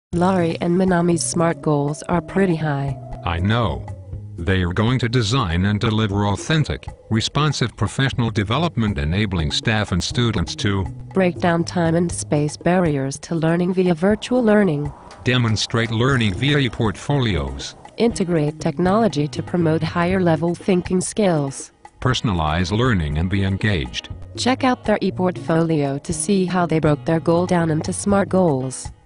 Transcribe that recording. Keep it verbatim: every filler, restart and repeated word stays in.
Laurie and Manami's SMART goals are pretty high. I know. They are going to design and deliver authentic, responsive professional development, enabling staff and students to break down time and space barriers to learning via virtual learning, demonstrate learning via e-portfolios, integrate technology to promote higher-level thinking skills, personalize learning and be engaged. Check out their e-portfolio to see how they broke their goal down into SMART goals.